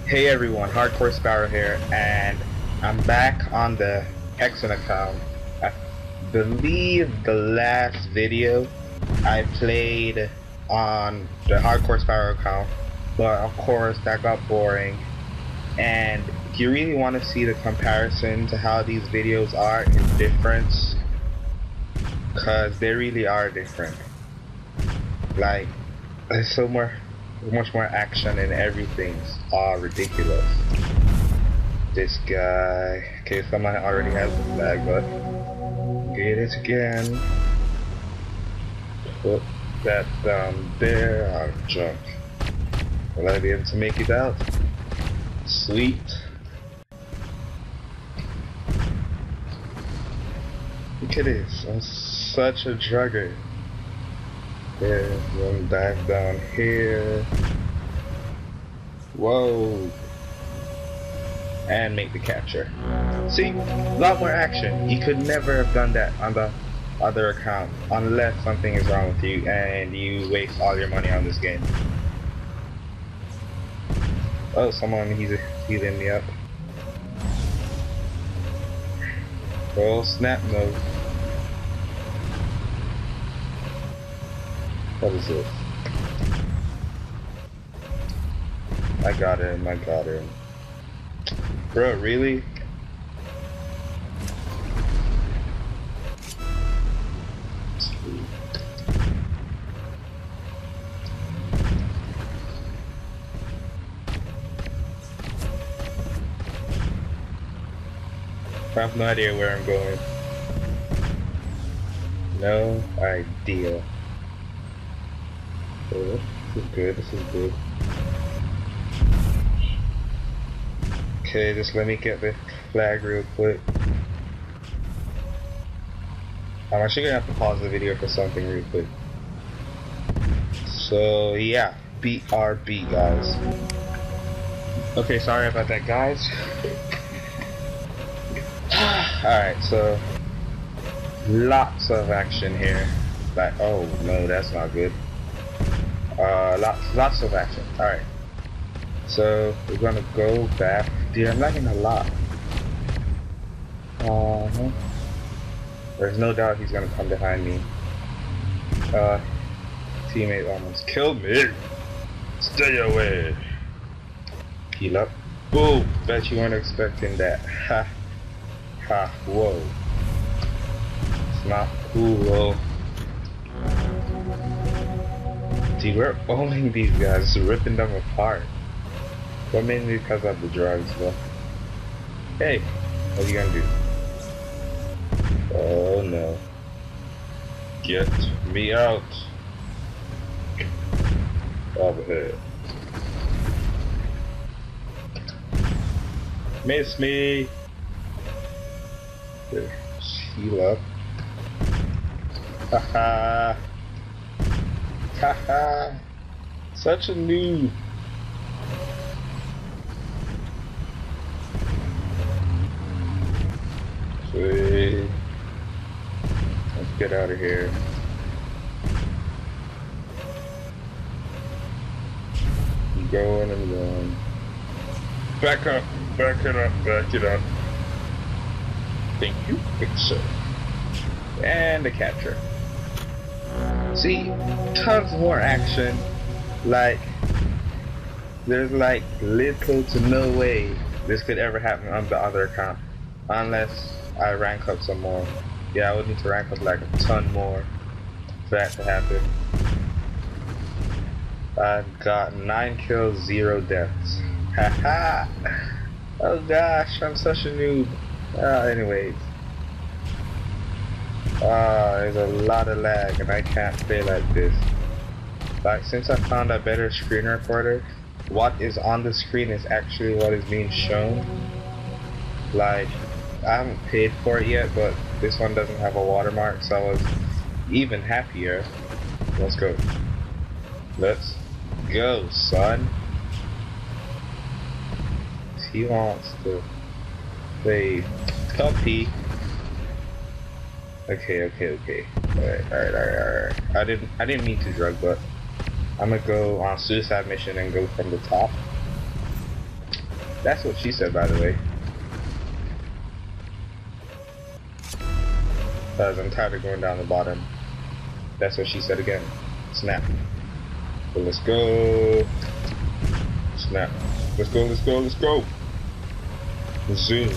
Hey everyone, Hardcore Sparrow here, and I'm back on the Hexen account. I believe the last video I played on the Hardcore Sparrow account, but of course that got boring. And if you really want to see the comparison to how these videos are in difference, because they really are different. Like, there's much more action and everything's all ridiculous. This guy, okay, someone already has the flag, but get it again. Put that down there. I'll jump. Will I be able to make it out? Sweet. Look at this, I'm such a drugger. There's one dive down here. Whoa. And make the capture. See? A lot more action. You could never have done that on the other account unless something is wrong with you and you waste all your money on this game. Oh, someone he's healing me up. Oh, snap mode. What is this? I got him, I got him. Bro, really? Sweet. I have no idea where I'm going. No idea. Oh, this is good, this is good. Okay, just let me get the flag real quick. I'm actually gonna have to pause the video for something real quick. So yeah, BRB guys. Okay, sorry about that guys. Alright, so lots of action here. Like, oh no, that's not good. Lots of action. Alright. So we're gonna go back. Dude, I'm lagging a lot. There's no doubt he's gonna come behind me. Teammate almost killed me. Stay away. Heal up. Boom. Bet you weren't expecting that. Ha. Ha. Whoa. It's not cool. Dude, we're owning these guys, ripping them apart. But mainly because of the drugs, but hey, what are you gonna do? Oh no. Get me out of here. Miss me. Here, heal up. Haha. Haha. Such a noob. Sweet. Let's get out of here. I'm going. Back up, back it up, back it up. Thank you, Pixar. And the capture. See, tons more action. Like, there's like little to no way this could ever happen on the other account. Unless I rank up some more. Yeah, I would need to rank up like a ton more for that to happen. I've got 9 kills, 0 deaths. Haha! Oh gosh, I'm such a noob. Anyways. There's a lot of lag and I can't play like this. Like, since I found a better screen recorder, what is on the screen is actually what is being shown. Like, I haven't paid for it yet, but this one doesn't have a watermark, so I was even happier. Let's go. Let's go, son. He wants to play puppy. Okay. Alright. I didn't mean to drug, but I'm gonna go on suicide mission and go from the top. That's what she said, by the way. Because I'm tired of going down the bottom. That's what she said again. Snap. But let's go. Snap. Let's go, let's go, let's go. Zoom.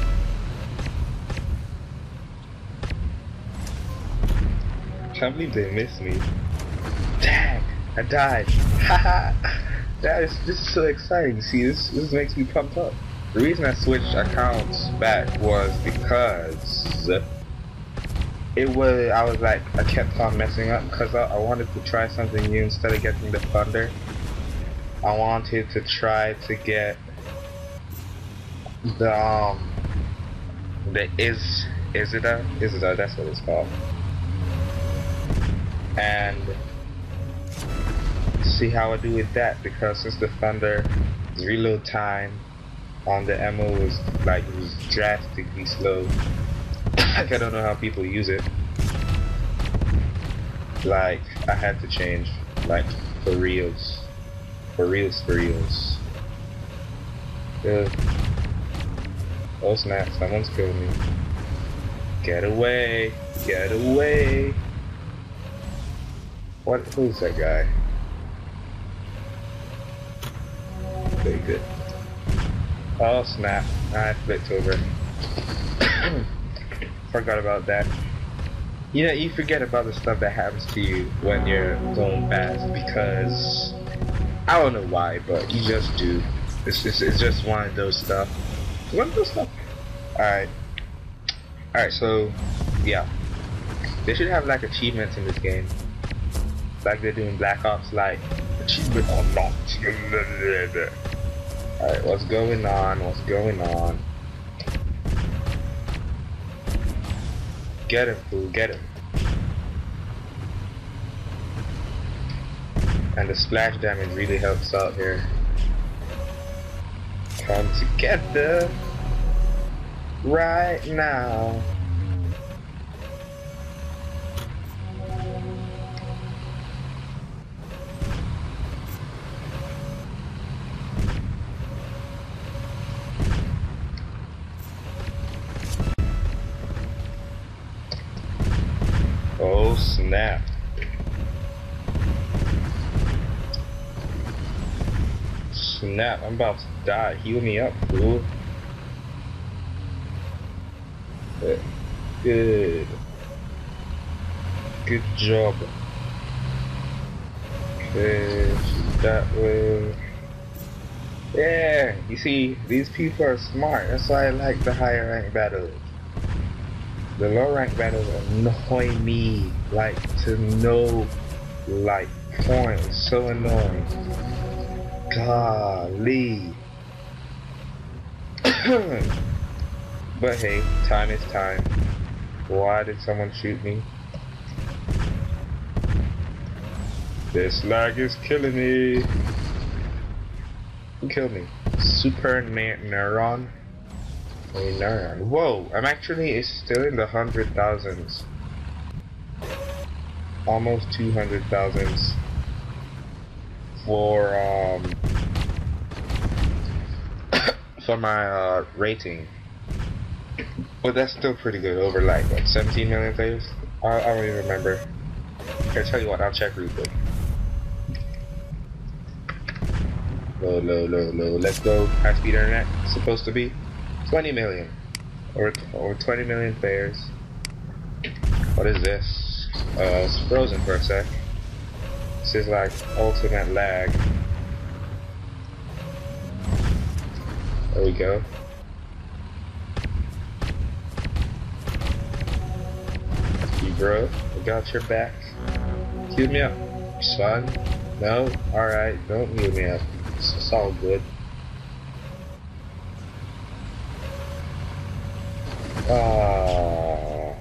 Can't believe they missed me. Dang, I died. Haha. This is so exciting. See, this makes me pumped up. The reason I switched accounts back was because I was like, I kept on messing up because I wanted to try something new. Instead of getting the thunder, I wanted to try to get the Izida, that's what it's called, and see how I do with that, because since the thunder reload time on the ammo was drastically slow. Like, I don't know how people use it. Like, I had to change, like, for reals. For reals. Oh snap, someone's killing me. Get away, get away. Who's that guy? Very good. Oh snap, I flipped over. Forgot about that. You know, you forget about the stuff that happens to you when you're going fast, because I don't know why, but you just do. It's just one of those stuff. Alright, so yeah, they should have like achievements in this game, like they're doing Black Ops, like achievement unlocked. Alright, what's going on? Get him, fool, get him. And the splash damage really helps out here. Come together right now. Oh snap. Snap, I'm about to die. Heal me up, fool. Good. Good job. Okay, that way. Yeah, you see, these people are smart. That's why I like the higher rank battles. The low rank battles annoy me, like, to no, like, point. It's so annoying. Golly. But hey, time is time. Why did someone shoot me? This lag is killing me. Who killed me? Super Neuron? Neuron. Whoa, I'm actually still in the 100,000s. Almost 200,000s. For my rating. But that's still pretty good, over like what, 17 million players? I don't even remember. Here, tell you what, I'll check real quick. Low. Let's go. High speed internet. It's supposed to be 20 million. Over 20 million players. What is this? It's frozen for a sec. This is like ultimate lag. There we go. You bro, I got your back. Heal me up, son. No? Alright, don't heal me up. It's all good. Oh.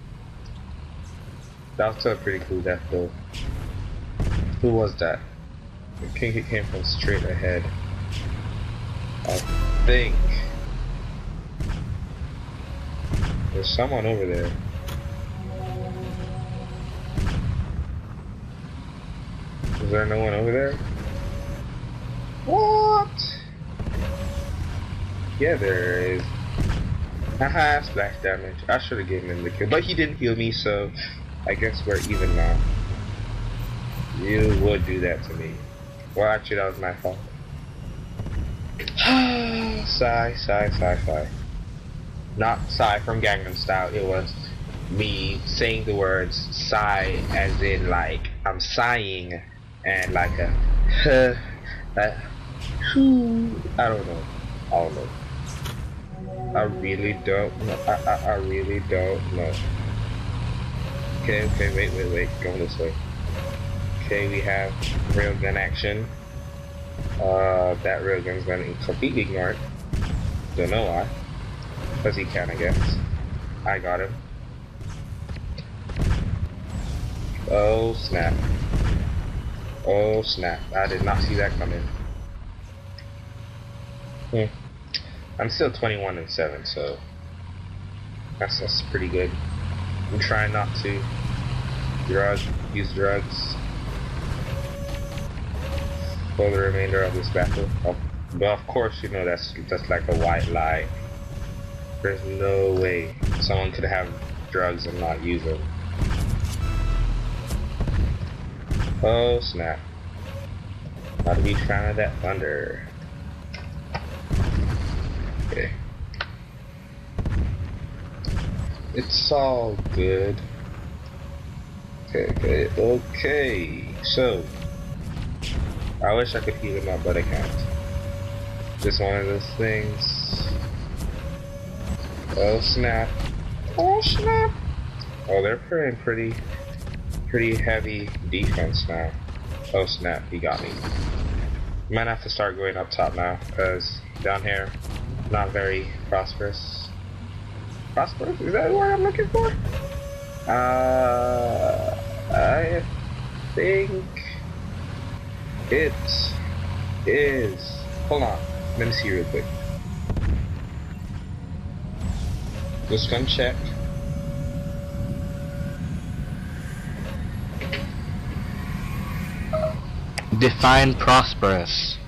That was a pretty cool death though. Who was that? I think it came from straight ahead. I think there's someone over there. Is there no one over there? What? Yeah, there is. Haha, splash damage. I should have given him the kill, but he didn't heal me, so I guess we're even now. You would do that to me. Well, actually, that was my fault. Sigh, sigh, sigh, sigh. Not sigh from Gangnam Style. It was me saying the words sigh as in like I'm sighing and like a I don't know. I don't know. I really don't know. I really don't know. Okay, wait. Going this way. Okay, we have railgun action. That railgun's gonna completely ignore it. Don't know why. Because he can, I guess. I got him. Oh snap. Oh snap. I did not see that coming. I'm still 21-7, so that's pretty good. I'm trying not to use drugs for the remainder of this battle. But of course, you know that's like a white lie. There's no way someone could have drugs and not use them. Oh snap. Not a big fan of that thunder. Okay. It's all good. Okay. So, I wish I could heal him up, but I can't. Just one of those things. Oh snap. Oh snap. Oh, they're playing pretty heavy defense now. Oh snap, he got me. Might have to start going up top now, because down here, not very prosperous. Prosperous? Is that the word I'm looking for? I think it is. Hold on, let me see real quick. Just gonna check. Define prosperous.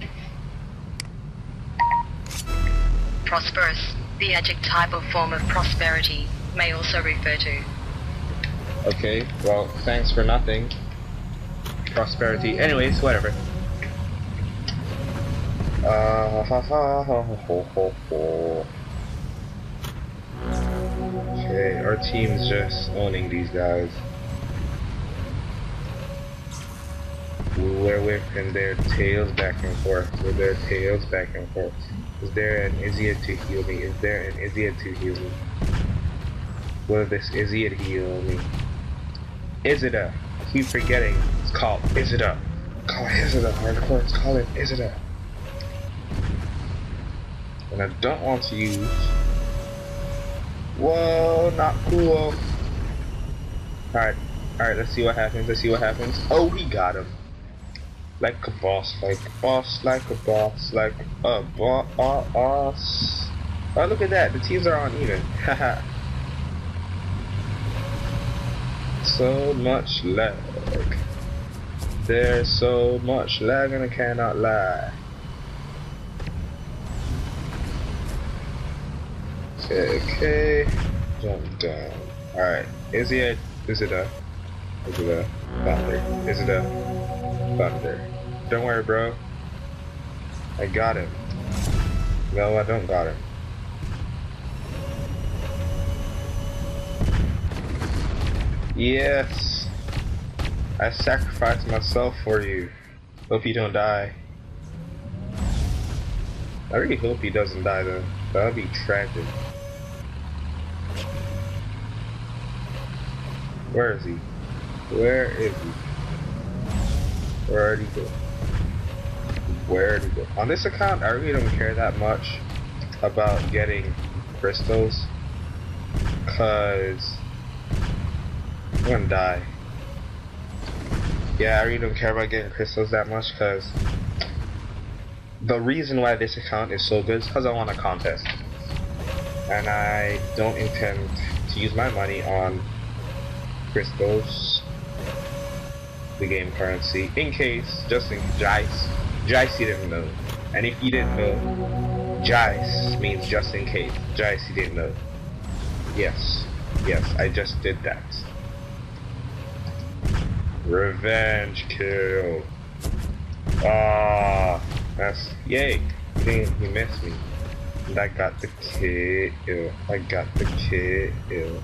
Prosperous, the adjective or form of prosperity, may also refer to. Okay, well, thanks for nothing. Prosperity. Anyways, whatever. Okay, our team's just owning these guys. We're whipping their tails back and forth. With their tails back and forth. Is there an idiot to heal me? Is there an idiot to heal me? Will this idiot heal me? Isida. I keep forgetting. It's called Isida. Call it Isida. Hardcore. It's called it Isida. And I don't want to use. Whoa, not cool. Alright, let's see what happens. Oh, he got him. Like a boss, like a boss, like a boss, like a boss. Oh, look at that. The teams are uneven. Haha. So much lag. There's so much lag and I cannot lie. Okay. Jump down. Alright. Is it a thunder? Don't worry, bro. I got him. No, I don't got him. Yes. I sacrificed myself for you. Hope you don't die. I really hope he doesn't die though. That would be tragic. Where is he? Where is he? Where did he go? Where did he go? On this account, I really don't care that much about getting crystals, cause I'm gonna die. Yeah, I really don't care about getting crystals that much, cause the reason why this account is so good is because I won a contest, and I don't intend to use my money on crystals, the game currency, in case, just in case, you didn't know. And if you didn't know, Jice means just in case. Jice, you didn't know. Yes. Yes, I just did that. Revenge kill. Ah, that's yay. He missed me. And I got the kill. I got the kill.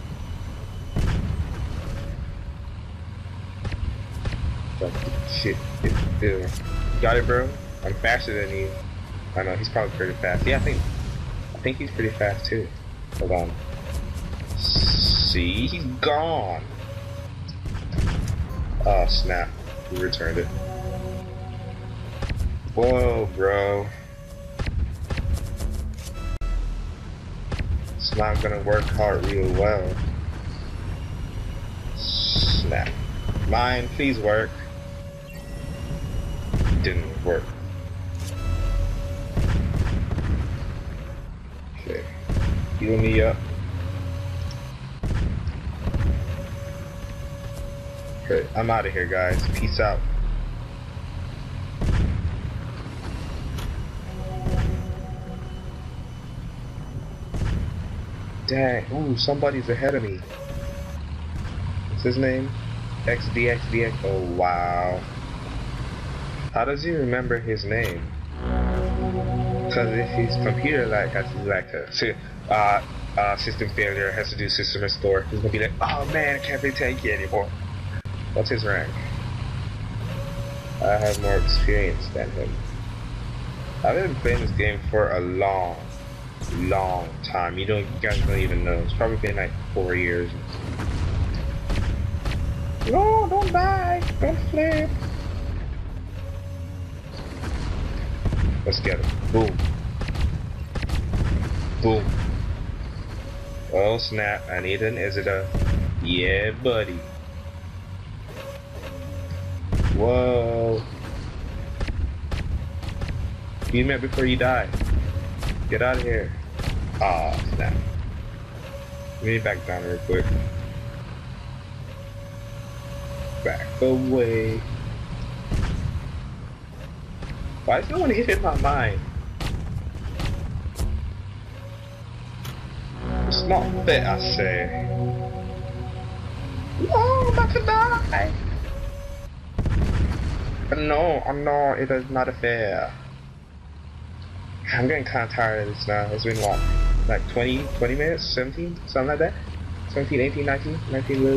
Got the kill. Got it, bro? I'm faster than you. I know he's probably pretty fast. Yeah, I think he's pretty fast too. Hold on. See, he's gone. Oh snap! We returned it. Whoa, bro. It's not gonna work out real well. Snap. Mine, please work. Didn't work. Okay. Heal me up. Okay, I'm out of here, guys. Peace out. Dang, ooh, somebody's ahead of me. What's his name? XDXDX. Oh, wow. How does he remember his name? Because if his computer has to do system failure, has to do system restore, he's gonna be like, oh man, I can't take it anymore. What's his rank? I have more experience than him. I've been playing this game for a long time. You guys don't even know. It's probably been like 4 years. No, don't die. Don't flip. Let's get him. Boom. Boom. Oh snap, I need an Izida. Yeah, buddy. Whoa. You met before you die. Get out of here. Ah, snap. Let me back down real quick. Back away. Why is no one hitting my mind? It's not fair, I say. Oh, I'm about to die. No, it is not fair. I'm getting kind of tired of this now. It's been what? Like 20 minutes? 17? Something like that? 17, 18, 19? The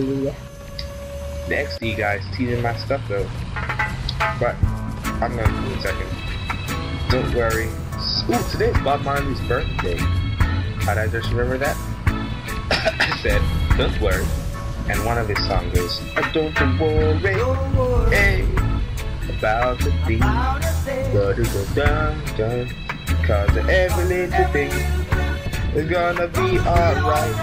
XD guy's teasing my stuff though. But I'm gonna do it in a second. Don't worry. Ooh, today's Bob Marley's birthday. How'd I just remember that? I said, don't worry. And one of his songs goes, don't worry, hey, about the thing. Gotta go down, cause every little thing is gonna be alright.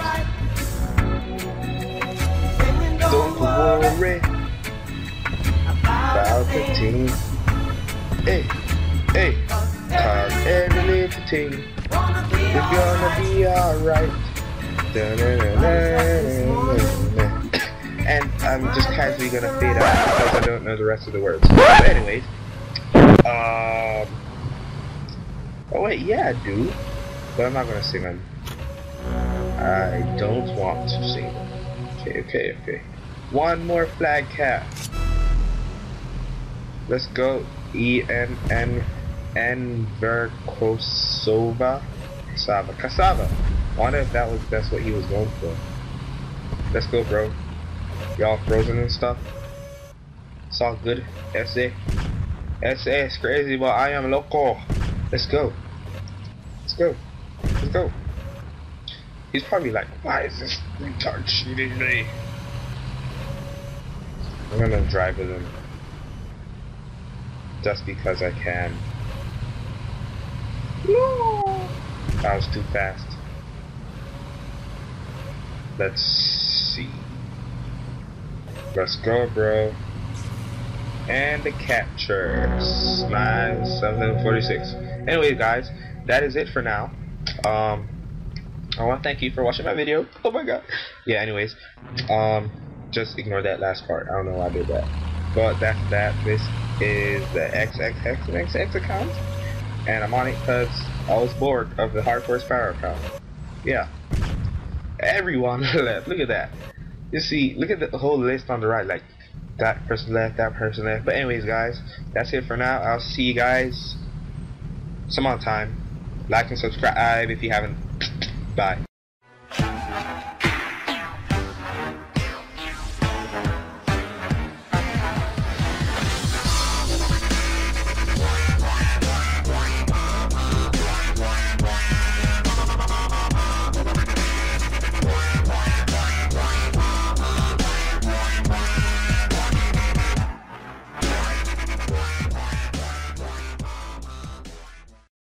Don't worry about the thing. Hey, cause every little thing is gonna be alright. And I'm just casually gonna fade out because I don't know the rest of the words. But anyways, oh wait, yeah, I do, but I'm not gonna sing them. I don't want to sing them. Okay. One more flag cap. Let's go. En Verkosova. Cassava. Wonder if that's what he was going for. Let's go, bro. Y'all frozen and stuff. It's all good. SA is crazy, but I am local. Let's go. He's probably like, why is this retard shooting me? I'm gonna drive with him. Just because I can. No! That was too fast. Let's see. Let's go, bro. And the capture. 746. Anyway, guys, that is it for now. I want to thank you for watching my video. Oh my god. Yeah, anyways. Just ignore that last part. I don't know why I did that. But that's that. This is the XXX account. And I'm on it because I was bored of the Hardcore Sparrow account. Yeah. Everyone left. Look at that. You see, look at the whole list on the right. Like, that person left, that person left. But anyways, guys, that's it for now. I'll see you guys some other time. Like and subscribe if you haven't. Bye.